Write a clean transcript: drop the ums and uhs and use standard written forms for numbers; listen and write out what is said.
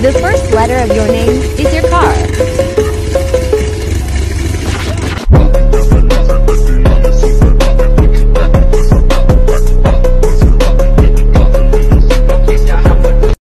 The first letter of your name is your car.